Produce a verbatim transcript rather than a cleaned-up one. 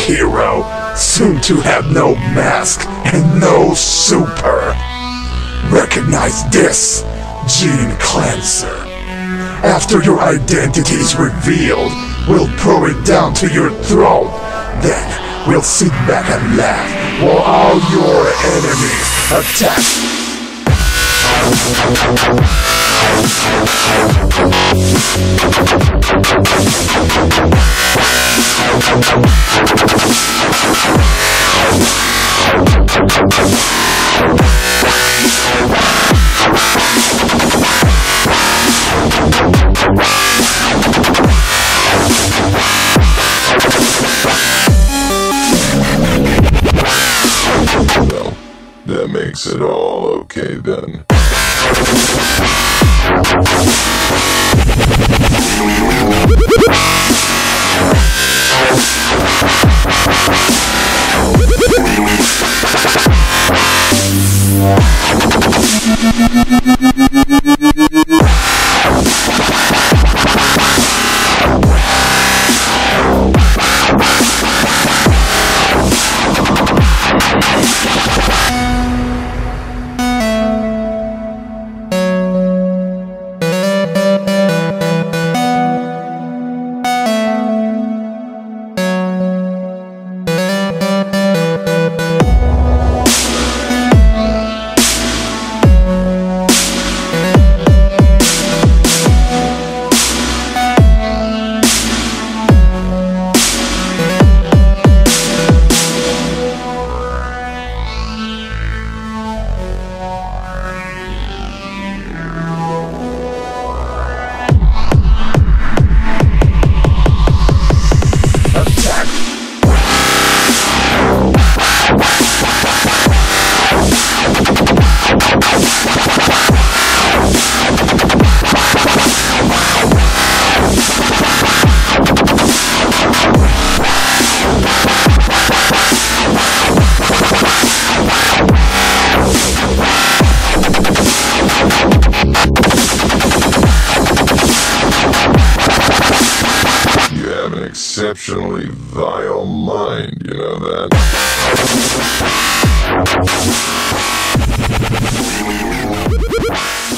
hero, soon to have no mask and no super. Recognize this, Gene Cleanser. After your identity's revealed, we'll pour it down to your throat. Then we'll sit back and laugh while all your enemies attack. Well, that makes it all okay then. Exceptionally vile mind, you know that?